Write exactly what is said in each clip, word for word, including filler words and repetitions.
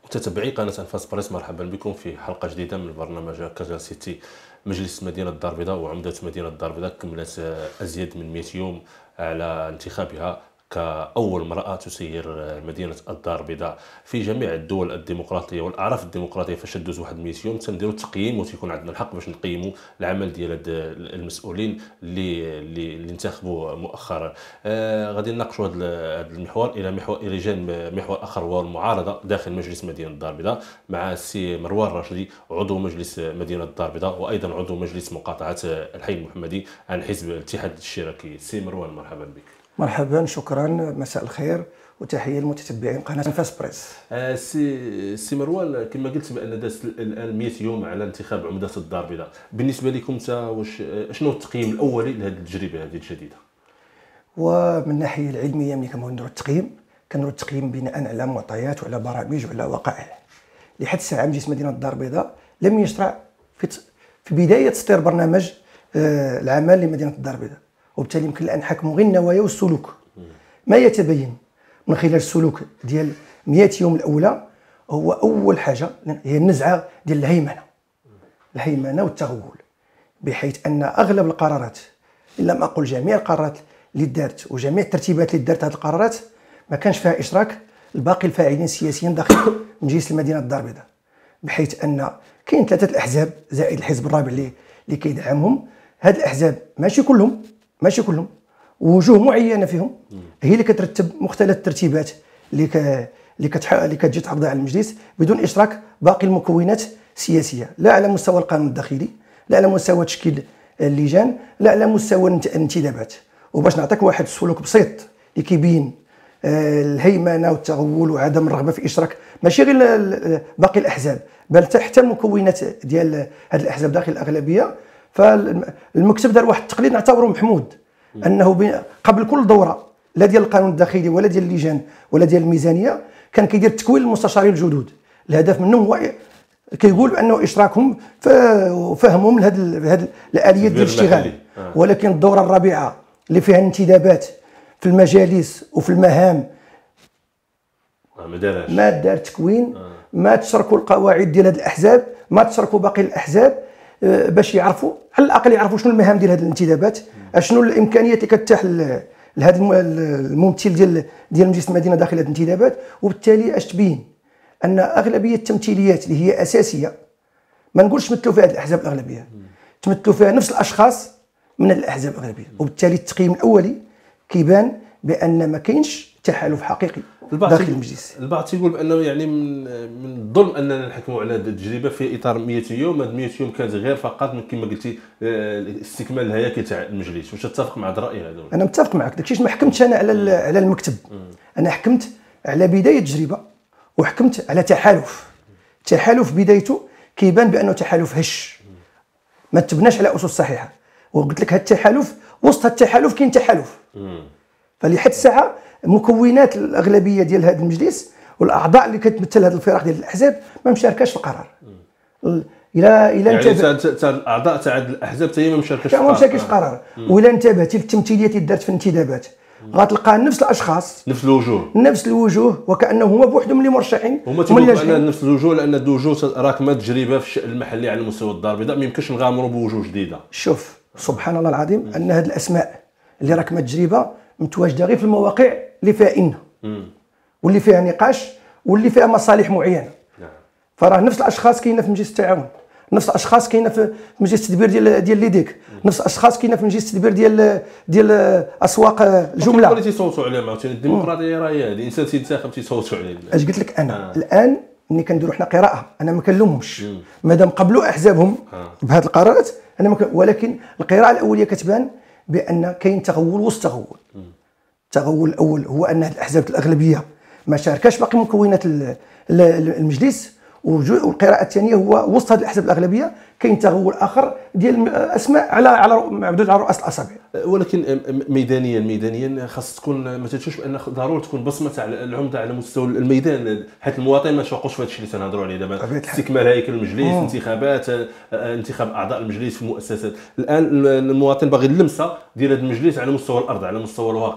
متتبعي قناة أنفاس بريس، مرحبا بكم في حلقة جديدة من برنامج كاجوال سيتي. مجلس مدينة الدار البيضاء وعمدة مدينة الدار البيضاء كملت أزيد من مئة يوم على انتخابها كأول امرأة تسير مدينة الدار البيضاء. في جميع الدول الديمقراطية والأعراف الديمقراطية فاش دوز واحد مئة يوم تنديروا التقييم وتيكون عندنا الحق باش نقيموا العمل ديال هاد المسؤولين اللي اللي, اللي انتخبوا مؤخرا. آه غادي نناقشوا هذا المحور الى محور الى جانب محور اخر هو المعارضة داخل مجلس مدينة الدار البيضاء مع السي مروان الراشدي عضو مجلس مدينة الدار البيضاء وايضا عضو مجلس مقاطعة الحي المحمدي عن حزب الاتحاد الاشتراكي. سي مروان مرحبا بك. مرحبا، شكرا، مساء الخير وتحيه للمتتبعين قناه انفاس بريس. آه سي سي مروان، كما قلت بان دازت الان مئة يوم على انتخاب عمده الدار البيضاء، بالنسبه لكم انت واش شنو التقييم الاولي لهذه التجربه هذه الجديده؟ ومن الناحيه العلميه ملي كنديروا التقييم كنديروا التقييم بناء على معطيات وعلى برامج وعلى وقائع. لحد الساعه مجلس مدينه الدار البيضاء لم يشرع في في بدايه تسطير برنامج آه العمل لمدينه الدار البيضاء، وبالتالي يمكن الان نحكموا غير النوايا والسلوك. ما يتبين من خلال السلوك ديال مئة يوم الاولى هو اول حاجه هي النزعه ديال الهيمنه الهيمنه والتغول، بحيث ان اغلب القرارات، ان لم اقل جميع القرارات اللي دارت وجميع الترتيبات اللي دارت هذه القرارات ما كانش فيها اشراك الباقي الفاعلين السياسيين داخل مجلس المدينه الدار البيضاء، بحيث ان كاين ثلاثه الاحزاب زائد الحزب الرابع اللي اللي كيدعمهم. هاد الاحزاب ماشي كلهم ماشي كلهم وجوه معينه فيهم هي اللي كترتب مختلف الترتيبات اللي ك... اللي كتح... اللي كتجي تعرضها على المجلس بدون اشراك باقي المكونات السياسيه، لا على مستوى القانون الداخلي، لا على مستوى تشكيل اللجان، لا على مستوى الانتدابات. وباش نعطيك واحد السلوك بسيط اللي كيبين آه الهيمنه والتغول وعدم الرغبه في اشراك ماشي غير باقي الاحزاب بل حتى المكونات ديال هذه الاحزاب داخل الاغلبيه. فالمكتب دار واحد التقليد نعتبره محمود، انه قبل كل دوره لا ديال القانون الداخلي ولا ديال اللجان ولا ديال الميزانيه كان كيدير تكوين للمستشارين الجدد. الهدف منهم هو كيقول بانه اشراكهم وفهمهم لهذه هذه الاليات ديال الاشتغال. ولكن الدوره الرابعه اللي فيها الانتدابات في المجالس وفي المهام ما دارش، ما دار تكوين، ما تشركوا القواعد ديال هذه الاحزاب، ما تشركوا باقي الاحزاب باش يعرفوا على الاقل يعرفوا شنو المهام ديال هذه الانتدابات، شنو الامكانيات اللي كتتاح لهذا الممثل ديال ديال مجلس المدينه داخل هذه الانتدابات. وبالتالي اش تبين ان اغلبيه التمثيليات اللي هي اساسيه ما نقولش تمثلوا فيها هذه الاحزاب الاغلبيه، تمثلوا فيها نفس الاشخاص من الاحزاب الاغلبيه. وبالتالي التقييم الاولي كيبان بان ما كاينش تحالف حقيقي داخل المجلس. البعض تيقول بانه يعني من من الظلم اننا نحكموا على هذه التجربه في اطار مئة يوم. هذه مئة يوم كانت غير فقط كما قلتي استكمال الهياكل تاع المجلس. واش تتفق مع هذا الراي هذا؟ انا متفق معك، داكشي ما حكمتش انا على على المكتب، انا حكمت على بدايه تجربه وحكمت على تحالف. تحالف بدايته كيبان بانه تحالف هش ما تبناش على اسس صحيحه. وقلت لك هذا التحالف وسط هذا التحالف كاين تحالف. فلحد الساعه مكونات الاغلبيه ديال هذا المجلس والاعضاء اللي كتمثل هذه الفرق ديال الاحزاب ما مشاركاش في القرار. الى الى يعني تاع الاعضاء تاع الاحزاب حتى هي ما مشاركاش في القرار، ما مشاركاش في القرار. وإلا انتبهتي للتمثيليات اللي دارت في الانتدابات غتلقى نفس الاشخاص نفس الوجوه نفس الوجوه وكانهم هما بوحدهم اللي مرشحين. هما تيقولوا ان نفس الوجوه لان الوجوه راكمه تجربه في الشان المحلي على مستوى الدار البيضاء، ما يمكنش نغامروا بوجوه جديده. شوف سبحان الله العظيم ان هذه الاسماء اللي راكمه تجربه متواجده غير في المواقع اللي فيها إن واللي فيها نقاش واللي فيها مصالح معينه. نعم. فراه نفس الاشخاص كاينه في مجلس التعاون، نفس الاشخاص كاينه في مجلس التدبير ديال ديال ليديك، نفس الاشخاص كاينه في مجلس التدبير ديال ديال اسواق الجمله. اللي تيصوتوا عليهم عاوتاني الديمقراطيه راه هي هذه، الانسان تينتخب تيصوتوا عليه. اش قلت لك انا؟ آه. الان ملي كنديروا حنا قراءه انا ما كنلومهمش مادام قبلوا احزابهم آه. بهذه القرارات انا مك... ولكن القراءه الاوليه كتبان بان كاين تغول وسط تغول. التغول الاول هو ان هذه الاحزاب الاغلبيه ما شاركاش باقي مكونات المجلس، والقراءه الثانيه هو وسط هذه الاحزاب الاغلبيه كاين تغول اخر ديال اسماء على على معدود على رؤوس الاصابع. ولكن ميدانيا ميدانيا خاص تكون ما تنسوش بان ضروري تكون بصمه تاع العمده على مستوى الميدان، حيت المواطن ما توقفش في هذا الشيء اللي تنهضروا عليه دابا، استكمال هيكل المجلس، مم. انتخابات، انتخاب اعضاء المجلس في المؤسسات. الان المواطن باغي اللمسه ديال هذا المجلس على مستوى الارض على مستوى الواقع.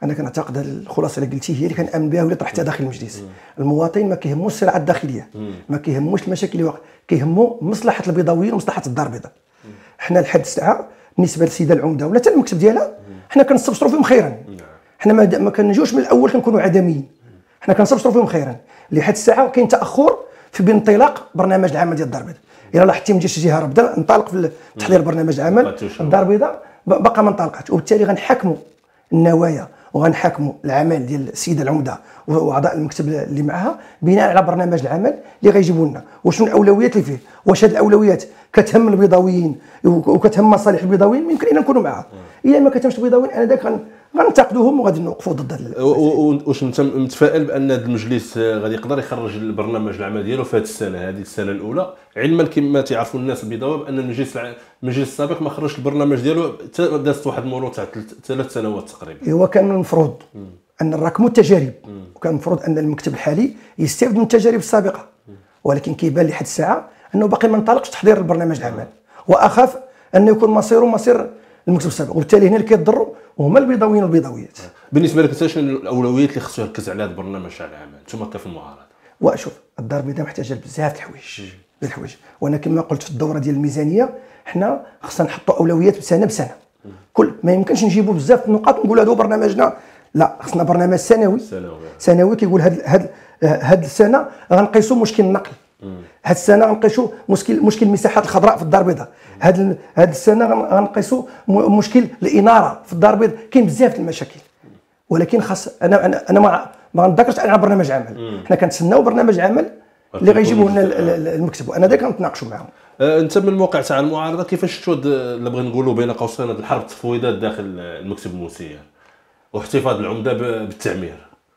انا كنعتقد هذه الخلاصه اللي قلتي هي اللي كنامن بها واللي طرحتها داخل المجلس. المواطن ما كيهموش الصراعات الداخليه، ما كيهموش المشاكل اللي واقع، كيهمو مصلحه البيضاويين ومصلحه الدار البيضاء. حنا لحد الساعه بالنسبه للسيده العمده ولا حتى المكتب ديالها حنا كنستبشروا فيهم خيرا. حنا ما, ما كنجوش من الاول كنكونوا عدميين، حنا كنستبشروا فيهم خيرا. لحد الساعه كاين تاخر في بانطلاق برنامج العمل ديال الدار البيضاء. الا لاحظتي من جهه الجهه بدا انطلق في تحضير برنامج العمل، الدار البيضاء باقا ما انطلقاتش، وبالتالي غنحكموا النوايا وغنحاكموا العمل ديال السيده العمده واعضاء المكتب اللي معها بناء على برنامج العمل اللي غيجيبوا لنا. وشنو الاولويات اللي فيه؟ واش هذه الاولويات كتهم البيضاويين وكتهم مصالح البيضاويين؟ يمكن ان نكونوا معها. الا ما كتهمش البيضاويين انا داك غننتقدوهم وغادي نوقفوا ضد هذا. واش انت متفائل بان هذا المجلس غادي يقدر يخرج البرنامج العمل ديالو في هذه السنه هذه السنه الاولى، علما كما تعرفوا الناس البيضاويه بان المجلس المجلس السابق ما خرجش البرنامج ديالو دازت واحد المرور تاع ثلاث سنوات تقريبا. هو كان المفروض ان نراكموا التجارب، وكان المفروض ان المكتب الحالي يستفيد من التجارب السابقه، ولكن كيبان لي حد الساعه انه باقي ما انطلقش تحضير البرنامج العمل، واخاف انه يكون مصيره مصير المكتب السابق، وبالتالي هنا اللي كيضروا هما البيضاويين والبيضاويات. بالنسبه لك انت شنو الاولويات اللي خصو يركز عليها هذا البرنامج تاع العمل انتم كيف المعارضه؟ وشوف الدار البيضاء محتاجه بزاف د الحوايج د الحوايج، وانا كما قلت في الدوره ديال الميزانيه حنا خصنا نحطوا اولويات سنه بسنه. كل ما يمكنش نجيبوا بزاف النقاط ونقولوا هذا برنامجنا، لا خصنا برنامج سنوي سنوي, سنوي كيقول هاد هاد هاد السنه غنقيسوا مشكل النقل، هاد السنه غنقيسوا مشكل مشكل المساحات الخضراء في الدار البيضاء، هاد هاد السنه غنقيسوا مشكل الاناره في الدار البيضاء. كاين بزاف المشاكل، ولكن خاص انا انا انا ما ما نذكرش على برنامج عمل. حنا كنتسناو برنامج عمل اللي غيجيبوه لنا المكتب، وانا داك كنتناقشوا معاهم. انت من الموقع تاع المعارضه كيفاش شفتوا اللي بغينا نقولوا بين قوسين هذه الحرب التفويضات داخل المكتب الموسير واحتفاظ العمده بالتعمير؟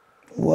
و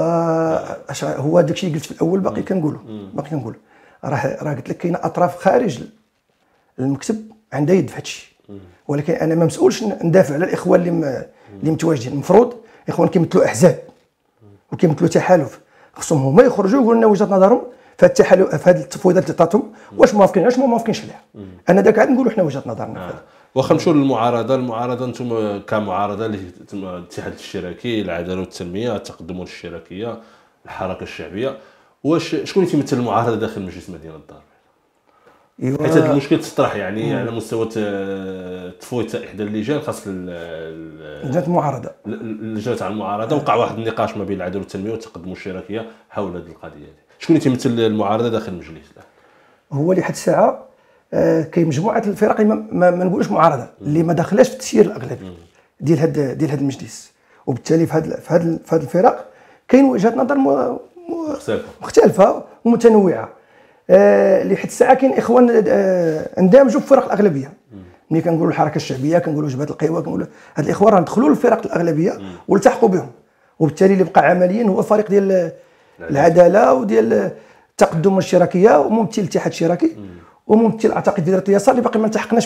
هو داكشي اللي قلت في الاول باقي كنقولوا باقي كنقول راه راه قلت لك كاينه اطراف خارج المكتب عندها يد في هادشي، ولكن انا ما مسؤولش ندافع على الاخوان اللي م... اللي متواجدين. المفروض الاخوان كيمثلوا احزاب وكيمثلوا تحالف، خصهم هما يخرجوا يقولوا لنا وجهه نظرهم في هذا التحالف في هذه التفويضات اللي عطاتهم، واش موافقين واش ما موافقينش عليها. انا داك عاد نقولوا حنا وجهه نظرنا. آه. واخا نمشيو للمعارضه، المعارضه انتم كمعارضه الاتحاد الاشتراكي، العداله والتنميه، التقدم الاشتراكيه، الحركه الشعبيه، واش شكون اللي تيمثل المعارضه داخل مجلس مدينه الدار؟ ايوا حيت هذا المشكل تطرح يعني مم. على مستوى التفويض تاع احدى اللجان خاص لجنه المعارضه اللجنه تاع المعارضه. وقع واحد النقاش ما بين العداله والتنميه والتقدم الاشتراكيه حول هذه القضيه هذه. شكون اللي تيمثل المعارضه داخل المجلس؟ هو لحد الساعه آه كاين مجموعه الفرق اللي ما, ما, ما نقولوش معارضه اللي ما داخلاش في التسيير الاغلبي ديال هذا ديال هذا المجلس، وبالتالي في هذا في هذا في هذه الفرق كاين وجهات نظر مختلفه مختلفه ومتنوعه. آه لحد الساعه كاين اخوان آه اندمجوا في فرق الاغلبيه. ملي كنقولوا الحركه الشعبيه كنقولوا جبهه القوى كنقولوا هاد الاخوان راه دخلوا للفرق الاغلبيه والتحقوا بهم، وبالتالي اللي بقى عمليا هو فريق ديال العداله وديال التقدم الاشتراكيه وممثل الاتحاد الاشتراكي وممثل اعتقد ديال اليسار اللي باقي ما التحقناش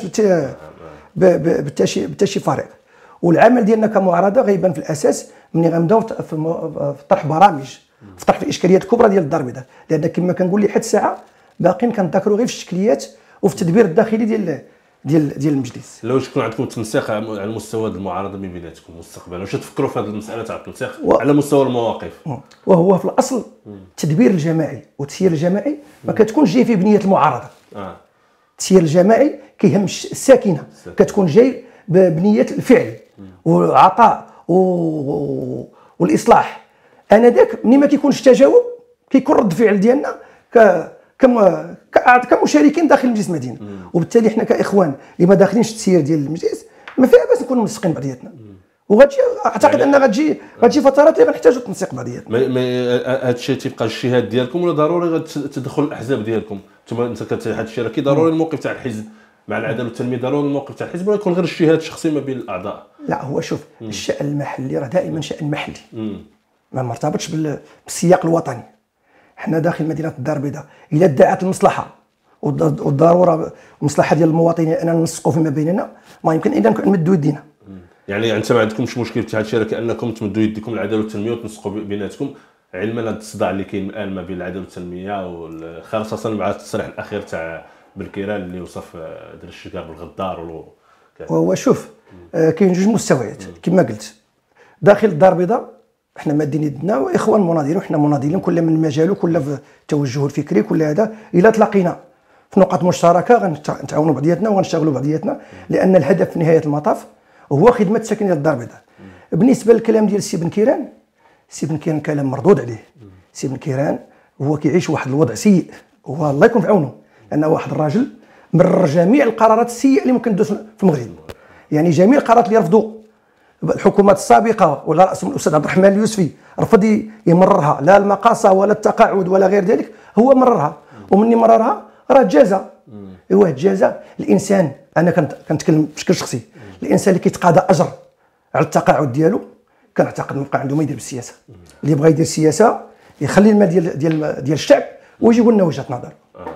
بالتاشي بالتاشي فريق. والعمل ديالنا كمعارضه غيبان في الاساس ملي غنبداو في طرح برامج في طرح الاشكاليات الكبرى ديال الدار البيضاء، لان كما كنقول لحد الساعه باقيين كنذكروا غير في الشكليات وفي التدبير الداخلي ديال ديال ديال المجلس. لو تكون عندكم تنسيق على مستوى المعارضه من بيناتكم مستقبلا، واش تفكروا في هذه المساله تاع التنسيق و... على مستوى المواقف؟ وهو في الاصل التدبير الجماعي والتسيير الجماعي ما كتكونش جاي في بنيه المعارضه. اه التسيير الجماعي كيهم الساكنه، كتكون جاي بنيه الفعل والعطاء و... والاصلاح. انا ذاك ملي ما كيكونش تجاوب كيكون رد فعل ديالنا ك كم كمشاركين داخل مجلس المدينه، وبالتالي حنا كاخوان اللي ما داخلينش التسيير ديال المجلس ما فيها باس نكونوا منسقين بعضياتنا، وغتجي اعتقد ان غتجي غتجي فترات اللي غنحتاجوا التنسيق بعضياتنا. هذا الشيء تيبقى اجتهاد ديالكم ولا ضروري تدخل الاحزاب ديالكم؟ انتم انت كاتحاد الاشتراكي ضروري الموقف تاع الحزب مع العداله والتنميه، ضروري الموقف تاع الحزب ولا يكون غير اجتهاد شخصي ما بين الاعضاء؟ لا هو شوف مم. الشأن المحلي راه دائما شأن محلي مم. ما مرتبطش بالسياق الوطني. حنا داخل مدينه الدار البيضاء الا ادعت المصلحه والضروره المصلحه ديال المواطنين اننا ننسقوا فيما بيننا ما يمكن الا نمدوا يدينا. يعني انت ما عندكمش مشكل في الاتحاد الاشتراكي انكم تمدوا يديكم العداله والتنميه وتنسقوا بيناتكم، علما هذا الصداع اللي كاين الان ما بين العداله والتنميه خاصه مع التصريح الاخير تاع بالكيران اللي وصف دير الشكار بالغدار. وهو شوف آه كاين جوج مستويات كما قلت. داخل الدار البيضاء احنا مادين يدنا واخوان مناضلين، وحنا مناضلين كل من مجاله، كل في التوجه الفكري، كل هذا الا تلاقينا في نقاط مشتركه غنتعاونوا بعضياتنا وغنشتغلوا بعضياتنا، لان الهدف في نهايه المطاف هو خدمه ساكني الدار البيضاء. بالنسبه للكلام ديال السي بن كيران، السي بن كيران كلام مردود عليه. السي بن كيران هو كيعيش واحد الوضع سيء، هو الله يكون في عونه، لانه واحد الراجل مرر جميع القرارات السيئه اللي ممكن تدوز في المغرب. يعني جميع القرارات اللي رفضوا الحكومات السابقه ولا راسهم الاستاذ عبد الرحمن اليوسفي رفض يمررها، لا المقاصه ولا التقاعد ولا غير ذلك، هو مررها، ومني مررها راه تجازى. ايوا تجازى الانسان، انا كنتكلم بشكل شخصي، الانسان اللي كيتقاضى اجر على التقاعد ديالو كنعتقد ما بقى عنده ما يدير بالسياسه. اللي بغى يدير السياسه يخلي المال ديال ديال ديال الشعب ويجي يقول لنا وجهه نظر.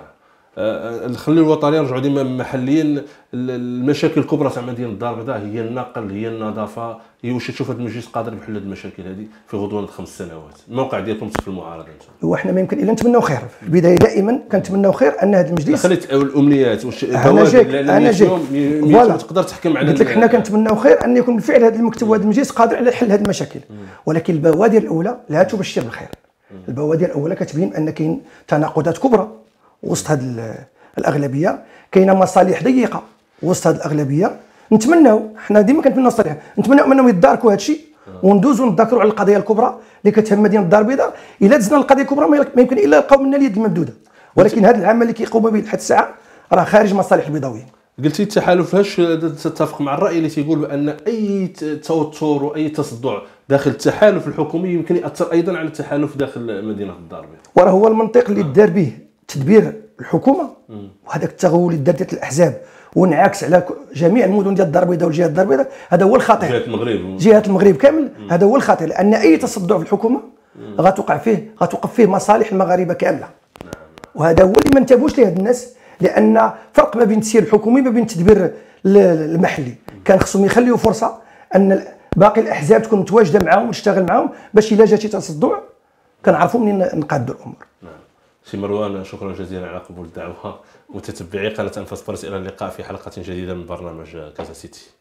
نخليو الوطنيين نرجعوا ديما محليين. المشاكل الكبرى تاع مدينه الدار البيضاء هي النقل، هي النظافه، هي واش تشوف هذا المجلس قادر بحل هذه المشاكل هذه في غضون خمس سنوات؟ الموقع ديالكم في المعارضه انتم. هو احنا ما يمكن الا نتمناو خير في البدايه، دائما كنتمناو خير ان هذا المجلس. خليت الامنيات واش انا جايك انا جايك ما تقدر تحكم على. قلت لك حنا كنتمناو خير ان يكون بالفعل هذا المكتب وهذا المجلس قادر على حل هذه المشاكل، ولكن البوادر الاولى لا تبشر بالخير. البوادر الاولى كتبين ان كاين تناقضات كبرى وسط هذه الاغلبيه، كاينه مصالح ضيقه وسط هذه الاغلبيه. نتمناو حنا ديما كنتمناو الصالح، نتمناو انهم يتداركوا هذا الشيء وندوزوا نتذكروا على القضيه الكبرى اللي كتهم مدينه الدار البيضاء. الا دزنا القضيه الكبرى ما يمكن الا نلقاو منا اليد الممدوده، ولكن هذا العمل اللي كيقوموا به لحد الساعه راه خارج مصالح البيضاويين. قلتي التحالف، هاش تتفق مع الراي اللي تيقول بان اي توتر واي تصدع داخل التحالف الحكومي يمكن ياثر ايضا على التحالف داخل مدينه الدار البيضاء؟ وراه هو المنطق اللي دار به تدبير الحكومه وهذاك التغول اللي دارت الاحزاب وانعكس على جميع المدن ديال الدار البيضاء والجهات الدار البيضاء، هذا هو الخطير. جهات المغرب جهات المغرب كامل، هذا هو الخطير، لان اي تصدع في الحكومه غتوقع فيه غتوقف فيه مصالح المغاربه كامله. وهذا هو اللي ما انتبهوش ليه هاد الناس، لان فرق ما بين التسيير الحكومي ما بين التدبير المحلي. كان خصهم يخليوا فرصه ان باقي الاحزاب تكون متواجده معاهم وتشتغل معاهم باش الا جات شي تصدع كنعرفوا منين نقادوا الامور. سي مروان، شكرا جزيلا على قبول الدعوه. متتبعي قناه انفاس بريس، الى اللقاء في حلقه جديده من برنامج كازا سيتي.